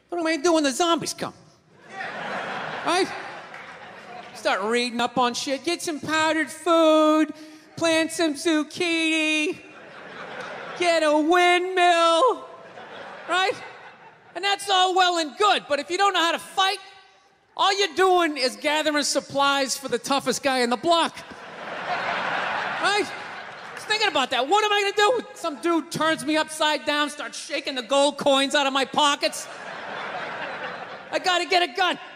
What am I gonna do when the zombies come? Right? Start reading up on shit. Get some powdered food. Plant some zucchini. Get a windmill. Right? And that's all well and good, but if you don't know how to fight, all you're doing is gathering supplies for the toughest guy in the block. Right? Just thinking about that. What am I gonna do? Some dude turns me upside down, starts shaking the gold coins out of my pockets. I gotta get a gun.